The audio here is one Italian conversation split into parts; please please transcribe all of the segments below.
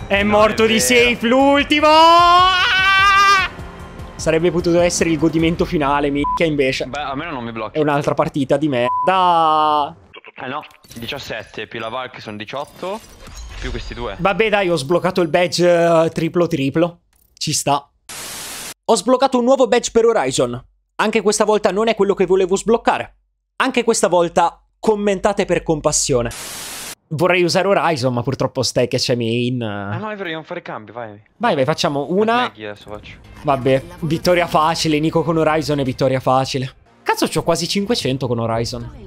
È morto di safe l'ultimo. Sarebbe potuto essere il godimento finale, minchia, invece. Beh, almeno non mi blocchi. È un'altra partita di merda. No, 17 più la Valk sono 18, più questi due. Vabbè dai, ho sbloccato il badge triplo. Ci sta. Ho sbloccato un nuovo badge per Horizon. Anche questa volta non è quello che volevo sbloccare. Anche questa volta commentate per compassione. Vorrei usare Horizon, ma purtroppo stai che c'è main. Ah no, è vero, dobbiamo fare cambi, vai. Vai, facciamo una. Adesso faccio. Vabbè, vittoria facile, Nico con Horizon è vittoria facile. Cazzo, c'ho quasi 500 con Horizon.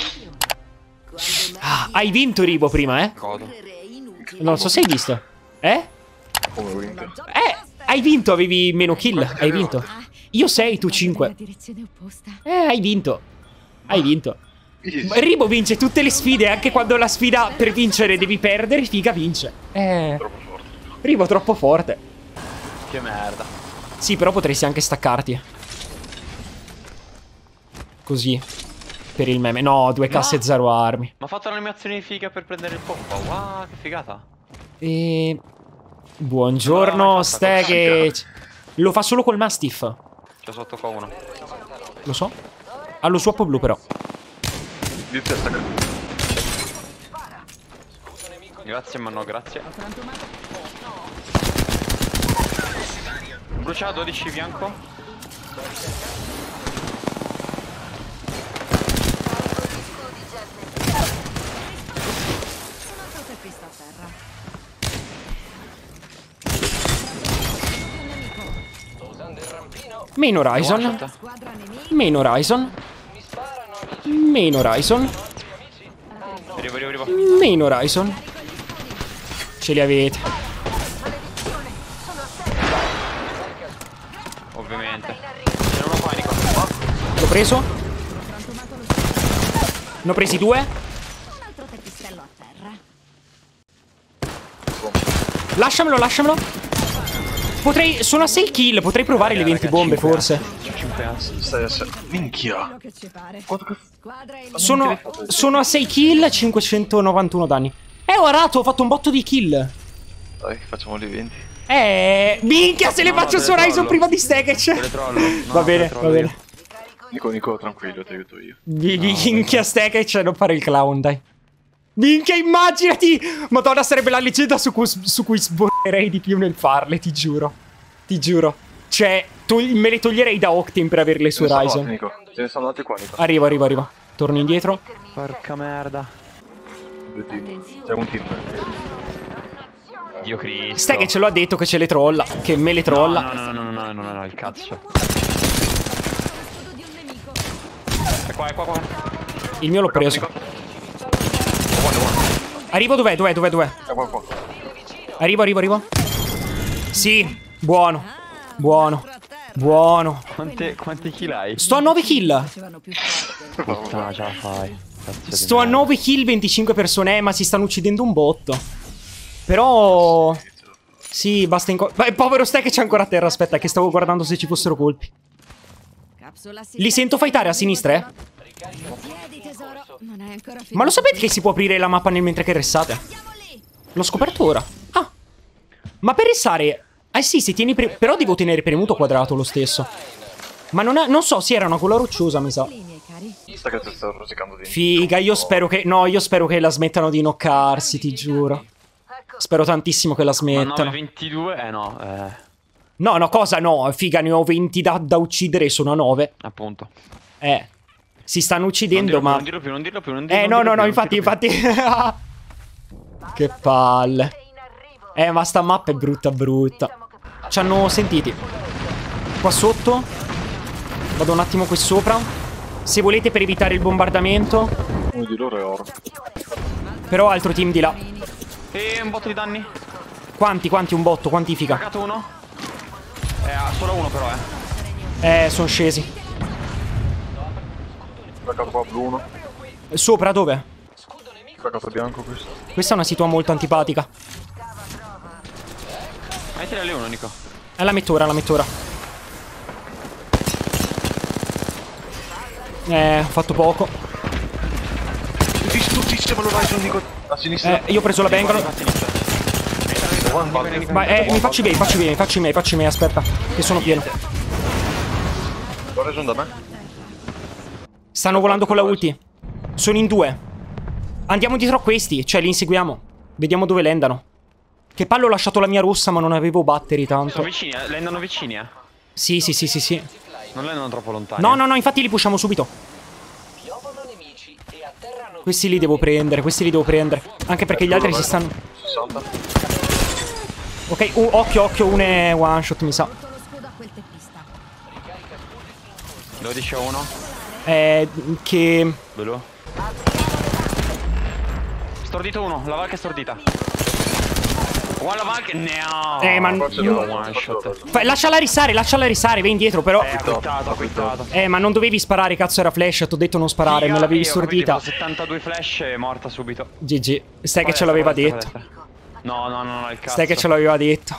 Ah, hai vinto Ribo prima, eh? Godo. Non so se hai visto. Eh? Come ho vinto? Hai vinto, avevi meno kill. Hai vinto. Io 6, tu 5. Hai vinto. Hai vinto. Ribo vince tutte le sfide, anche quando la sfida per vincere devi perdere, figa vince. Troppo forte. Ribo troppo forte. Che merda. Sì, però potresti anche staccarti. Così. Per il meme. No, 2 casse e 0 armi. Ma ha fatto un'animazione di figa per prendere il pompa. Wow, che figata. Buongiorno, Stegage. Lo fa solo col Mastiff. C'ho sotto qua uno. Lo so. Ha lo swap blu però. Di testa. Grazie, ma no, grazie. Bruciato 12 bianco. Main Horizon. Main Horizon. Main Horizon. Arrivo. Main Horizon. Ce li avete. Ovviamente. Se non ho panico. L'ho preso. Ne ho presi 2. Lasciamelo. Potrei... Sono a 6 kill. Potrei provare le 20 bombe, forse. Minchia. Sono a 6 kill, 591 danni. Ho arato, ho fatto un botto di kill. Dai, facciamo le 20. Minchia, se le faccio su Horizon prima di Stegage. Va bene. Nico, tranquillo, ti aiuto io. Minchia, Stegage, non fare il clown, dai. Minchia, immaginati! Madonna, sarebbe la leggenda su cui sborrerei di più nel farle, ti giuro. Cioè, me le toglierei da Octane per averle su Horizon. Ce ne sono andati qua, Nico. Arrivo. Torno indietro. Porca merda. C'è un team. Dio Cristo. Stegage lo ha detto che ce le trolla. Che me le trolla. No, il cazzo. È qua. Il mio l'ho preso. Arrivo, dov'è? Qua. Arrivo. Sì, buono. Quanti kill hai? Sto a 9 kill. Puttana, ce la fai. Sto a 9 kill, 25 persone, ma si stanno uccidendo un botto. Però... Sì, basta povero Ste che c'è ancora a terra, aspetta, che stavo guardando se ci fossero colpi. Li sento fightare a sinistra, eh? Ma lo sapete che si può aprire la mappa nel mentre che restate? L'ho scoperto ora. Ah. Ma per restare... sì, se tieni però devo tenere premuto quadrato lo stesso. Ma non so, sì, era una colla rocciosa, mi sa. Sta che ti sto rosicando dentro. Figa, io spero che... No, io spero che la smettano di knoccarsi, ti giuro. Spero tantissimo che la smettano. Ma 22? No. No, cosa no? Figa, ne ho 20 da uccidere e sono a 9. Appunto. Si stanno uccidendo, ma... Non dirlo più. No, infatti. Che palle. Ma sta mappa è brutta. Ci hanno sentiti. Qua sotto. Vado un attimo qui sopra. Se volete, per evitare il bombardamento. Uno di loro è oro. Però altro team di là. E un botto di danni. Quanti? Un botto, quantifica. Ho cagato uno. Solo uno però, Sono scesi. Cagato qua blu uno. Sopra dove? Cagato bianco questo. Questa è una situazione molto antipatica. Mettila lì uno, Nico. La metto ora. Ho fatto poco. Tutti, ma lo vai, Nico. A sinistra. Io ho preso la bengola. Vai, mi faccio i miei, aspetta. Che sono pieno. L'ho reso da me. Stanno volando con la ulti. Sono in 2. Andiamo dietro a questi, cioè li inseguiamo. Vediamo dove landano. Che palle, ho lasciato la mia rossa, ma non avevo battery tanto. Sono vicini, landano vicini, eh. Sì. Non landano troppo lontani. No, infatti li pushiamo subito. Questi li devo prendere, Anche perché gli altri si stanno... 60. Ok, occhio, un è one shot, mi sa. 12 a 1. Che... Blu. Stordito uno, la Valk è stordita. One la Valk, no. ma... One shot. Lasciala risare, vai indietro, però... Quittato. Ma non dovevi sparare, cazzo, era flash, t'ho detto non sparare, me l'avevi stordita. 72 flash e morta subito. GG, stai che ce l'aveva detto. No, il cazzo. Stai che ce l'aveva detto.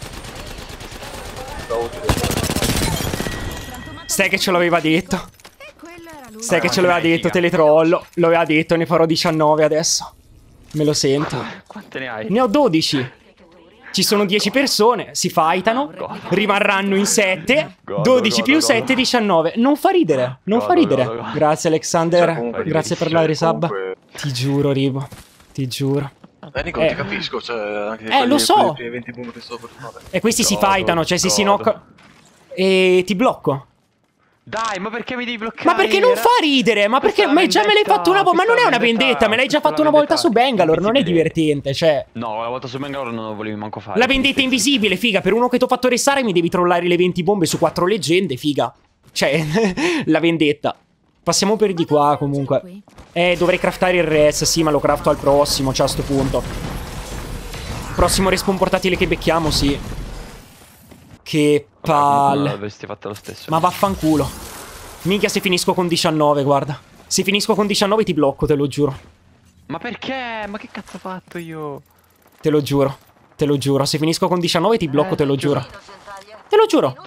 Stai che ce l'aveva detto. Stai che ce l'aveva detto, teletrollo. Lo aveva detto, ne farò 19 adesso. Me lo sento. Quante ne hai? Ne ho 12. Ci sono 10 persone, si fightano, rimarranno in 7. 12 più 7, 19. Non fa ridere, Grazie Alexander, grazie per la resub. Ti giuro, Ribo, ti giuro. Nico, ti capisco, cioè anche lo so. quelli 20 boom che sto per fare. E questi si fightano, cioè se si knock... E ti blocco. Dai, ma perché mi devi bloccare? Ma perché non fa ridere? Ma perché? Ma già me l'hai fatto una volta. Ma non è una vendetta, me l'hai già fatto una volta su Bangalore. Non è divertente, cioè. No, la volta su Bangalore non lo volevi manco fare. La vendetta invisibile, figa. Per uno che ti ho fatto restare mi devi trollare le 20 bombe su 4 leggende, figa. Cioè, la vendetta. Passiamo per di qua, comunque. Dovrei craftare il res. Sì, ma lo crafto al prossimo, cioè a sto punto. Prossimo respawn portatile che becchiamo, sì. Che palle. Avresti fatto lo stesso. Ma vaffanculo. Minchia, se finisco con 19, guarda. Se finisco con 19 ti blocco, te lo giuro. Ma perché? Ma che cazzo ho fatto io? Te lo giuro. Se finisco con 19 ti blocco, te lo giuro. Te lo giuro.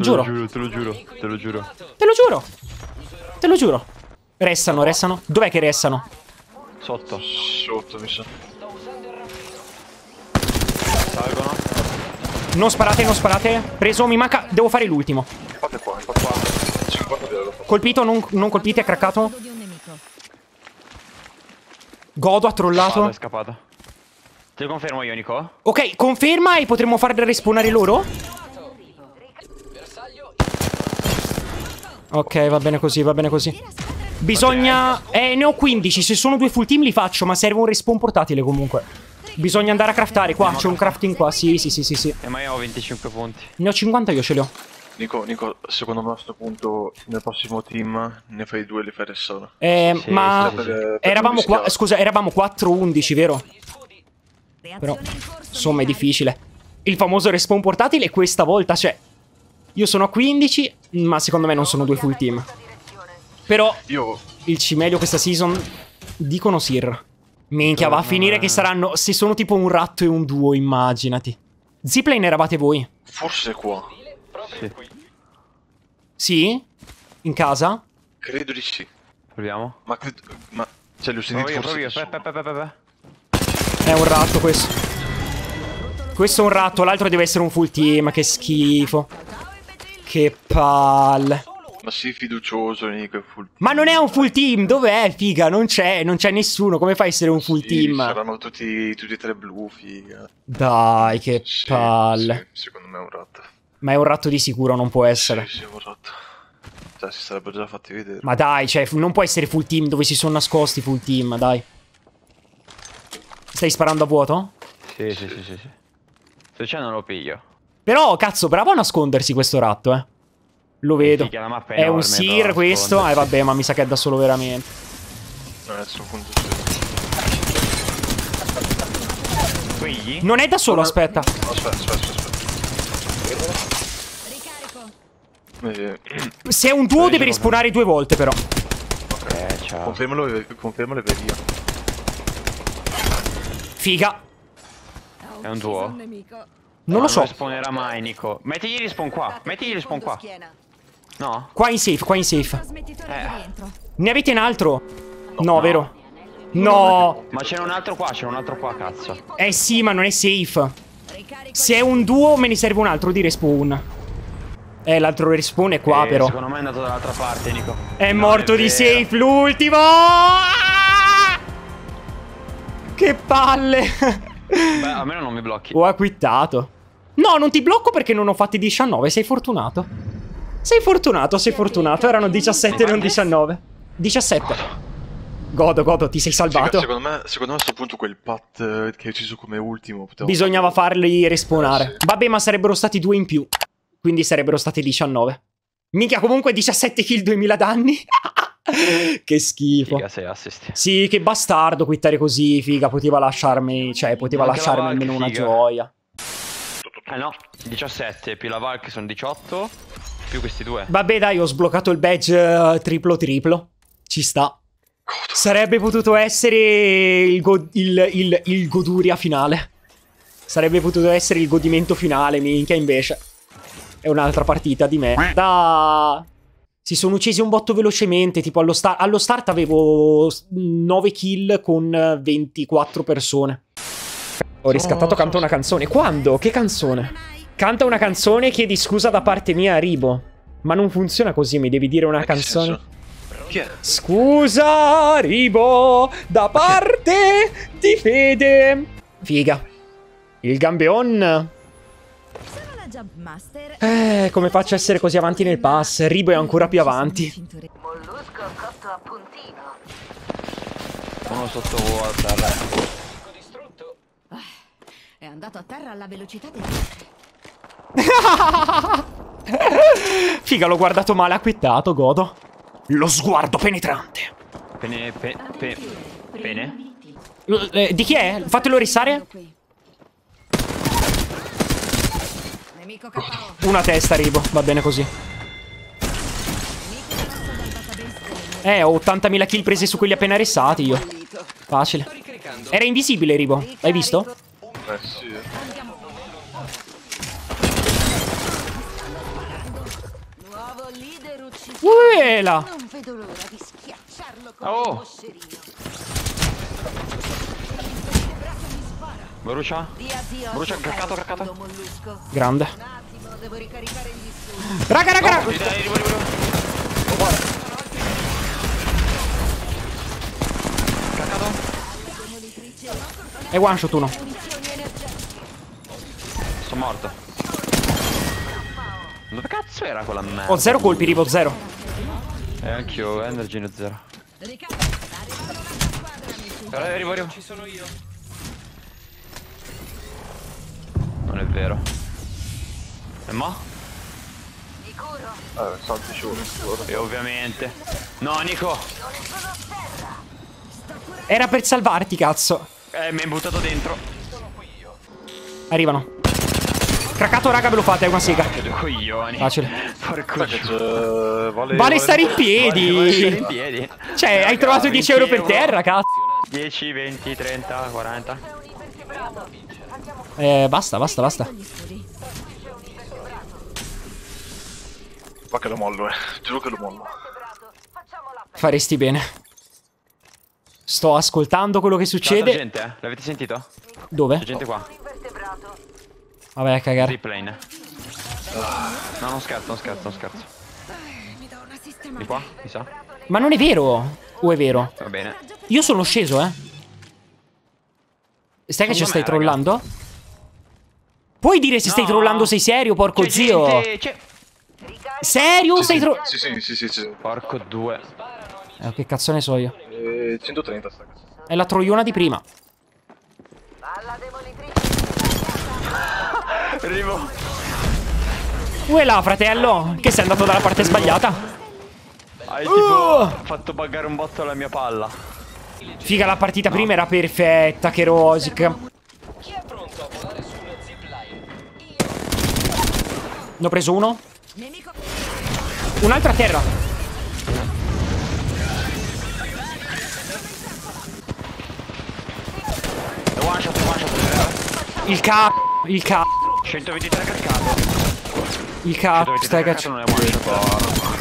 Restano. Dov'è che restano? Sotto, mi sa. Salgono. Non sparate. Preso, mi manca. Devo fare l'ultimo. Fate qua. 50 l'ho fatto. Colpito, non colpite, è craccato. Godo, ha trollato. È scappato. Te lo confermo io, Nico. Ok, conferma e potremmo far respawnare loro. Ok, va bene così. Bisogna... ne ho 15, se sono 2 full team li faccio, ma serve un respawn portatile comunque. Bisogna andare a craftare qua, c'è un crafting qua, sì. Ma io ho 25 punti. Ne ho 50, io ce li ho. Nico, secondo me a questo punto nel prossimo team ne fai 2 e li fai restare. Ma... eravamo qua... Scusa, eravamo 4-11, vero? Però, insomma, è difficile. Il famoso respawn portatile questa volta c'è. Io sono a 15, ma secondo me non sono 2 full team. Però, il cimelio questa season... Dicono Sir. Minchia, va a finire che saranno... Se sono tipo un ratto e un duo, immaginati. Zipline eravate voi? Forse qua. Sì? In casa? Credo di sì. Proviamo. Ma cioè li ho sentiti forse. È un ratto questo. Questo è un ratto, l'altro deve essere un full team. Che schifo. Che palle. Ma sì, fiducioso, Nico, è full team. Ma non è un full team, dov'è, figa? Non c'è nessuno, come fai a essere un full team? Saranno tutti e 3 blu, figa. Dai, che palle. Sì, secondo me è un ratto. Ma è un ratto di sicuro, non può essere. Sì, è un ratto. Cioè, si sarebbero già fatti vedere. Ma dai, cioè, non può essere full team dove si sono nascosti full team, dai. Stai sparando a vuoto? Sì. Se c'è non lo piglio. Però, cazzo, bravo a nascondersi questo ratto, Lo vedo. Figa, la mappa è un Sir questo? Vabbè, ma mi sa che è da solo veramente. Adesso appunto. Quegli? Non è da solo, aspetta. Aspetta. Se è un duo deve respawnare 2 volte, però. Ok, ciao. Confermalo e via. Figa. È un duo? Non lo so. Non respawnerà mai, Nico. Mettigli respawn qua. No? Qua in safe. Ne avete un altro? No, vero? No. Ma c'è un altro qua, cazzo. Sì, ma non è safe. Se è un duo me ne serve un altro di respawn. L'altro respawn è qua però. Secondo me è andato dall'altra parte, Nico. È morto di safe l'ultimo. Che palle. Beh, almeno non mi blocchi. Ho acquittato. No, non ti blocco perché non ho fatti 19. Sei fortunato. Sei fortunato, sei fortunato. Erano 17 non 19. 17. Godo, ti sei salvato. Secondo me a questo punto quel pat che hai ucciso come ultimo bisognava farli respawnare. Sì. Vabbè, ma sarebbero stati 2 in più. Quindi sarebbero stati 19. Minchia, comunque 17 kill, 2000 danni. Che schifo. Figa, 6 assist. Sì, che bastardo quittare così, figa. Poteva lasciarmi, cioè, poteva Anche lasciarmi la Valk, almeno una figa. gioia. No, 17 più la Valk sono 18 più questi due. Vabbè, dai, ho sbloccato il badge triplo. Ci sta. Sarebbe potuto essere il goduria finale. Sarebbe potuto essere il godimento finale, minchia, invece. È un'altra partita di me. Si sono uccisi un botto velocemente, tipo allo start avevo 9 kill con 24 persone. Ho riscattato Canta una canzone. Quando? Che canzone? Canta una canzone, chiedi scusa da parte mia a Ribo. Ma non funziona così, mi devi dire una canzone. Chi è? Scusa, Ribo, da parte di Fede. Figa. Il Gambeon. Come faccio a essere così avanti nel pass? Ribo è ancora più avanti. Mollusco cotto a puntino. Uno sotto a terra. È andato a terra alla velocità del Figa, l'ho guardato male, ha quittato, godo. Lo sguardo penetrante. Pene. Di chi è? Fatelo risare. nemico KO. Una testa, Ribo, va bene così. Ho 80.000 kill presi su quelli appena rissati io. Facile. Era invisibile, Ribo, l'hai visto? Sì. Nuovo leader ucciso. Uela! Non vedo l'ora di schiacciarlo con Oh. un moscerino. Brucia? Brucia, craccato. Mollusco. Grande. Un attimo, devo ricaricare gli studi. Raga. Dai, Craccato? È one shot uno. Sono morto. Dove cazzo era quella merda? Ho 0 colpi, Ribo, 0. Anch'io, energy ne 0. Arrivo. Ci sono io. Non è vero. E mo? Salti sicuro. E ovviamente. No, Nico! Era per salvarti, cazzo. Mi hai buttato dentro. Arrivano. Craccato, raga, ve lo fate, è una sega. Che due coglioni. Facile. Porco Vale stare in piedi. Vale stare in piedi. Cioè, hai trovato 10 euro per terra, cazzo. 10, 20, 30, 40. Basta. Ma che lo mollo, giuro che lo mollo. Faresti bene. Sto ascoltando quello che C'è succede. gente, l'avete sentito? Dove? C'è gente qua. Vabbè, a cagare. Replane. No, non scherzo. Di qua, mi sa. Ma non è vero. O è vero? Va bene. Io sono sceso, Stai che ci stai trollando? Puoi dire se stai trollando, sei serio, porco C'è zio? gente, c'è... Serio? Stai trollando? Sì. Porco due. Che cazzo ne so io? 130 sta cosa. È la troiona di prima. Arrivo. Uela, fratello, che sei andato dalla parte sbagliata? Hai tipo fatto buggare un botto la mia palla. Figa, la partita prima era perfetta, che rosica. Chi è pronto a volare sullo zipline? Ne ho preso uno. Un altro a terra. One shot. Il cap. 123 craccato. Il cap. 123 Stai craccato cazzo. non è one shot.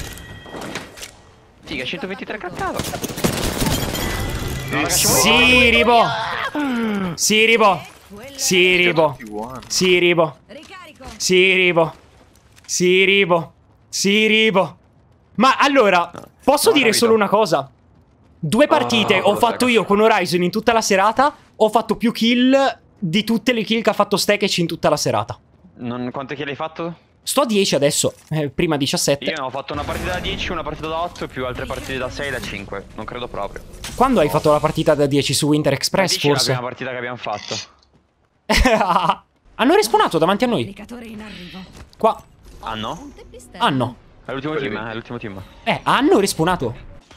Figa, 123 craccato. Sì, Ribo. Sì, Ribo. Sì, Ribo. Sì, Ribo. Ricarico. Sì, Ribo. Sì, Ribo. Sì, Ribo. Ma allora, posso dire solo una cosa? 2 partite ho fatto io con Horizon in tutta la serata. Ho fatto più kill di tutte le kill che ha fatto Stekec in tutta la serata. Quante kill hai fatto? Sto a 10 adesso, prima 17. Io ho fatto una partita da 10, una partita da 8 più altre partite da 6 e da 5. Non credo proprio. Quando hai fatto la partita da 10 su Winter Express, forse? È la forse? prima partita che abbiamo fatto. Hanno respawnato davanti a noi. Replicatore in arrivo. Qua. Hanno? Un teppistello. Hanno. È l'ultimo team, è l'ultimo team. Hanno respawnato.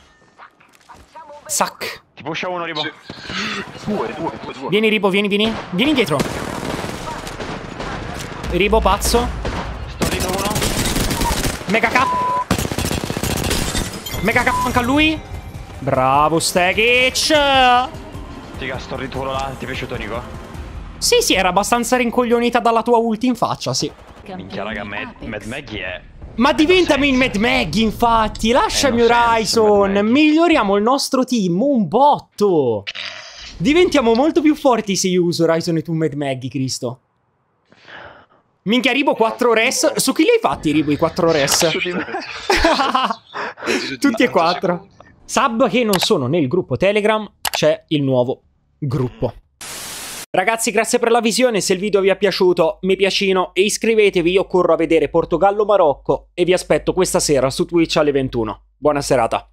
Sac. Ti pusha uno, Ribo. Due. Vieni, Ribo, vieni. Vieni dietro. Ribo, pazzo. Sto dietro uno. Mega K. Mega K anche a lui. Bravo, Stekec. Figa, sto rituro là. Ti è piaciuto, Nico? Sì, era abbastanza rincoglionita dalla tua ulti in faccia, sì. Minchia, raga, Mad Maggie è... Ma diventami il Mad Mag, infatti. Lasciami non senso, Horizon. Mad Mag. Miglioriamo il nostro team un botto. Diventiamo molto più forti se io uso Horizon e tu Mad Mag, Cristo. Minchia, Ribo 4 res. Su chi li hai fatti, Ribo, i 4 res? Tutti e 4. Sub che non sono nel gruppo Telegram. C'è il nuovo gruppo. Ragazzi, grazie per la visione, se il video vi è piaciuto, mi piacino e iscrivetevi, io corro a vedere Portogallo-Marocco e vi aspetto questa sera su Twitch alle 21. Buona serata.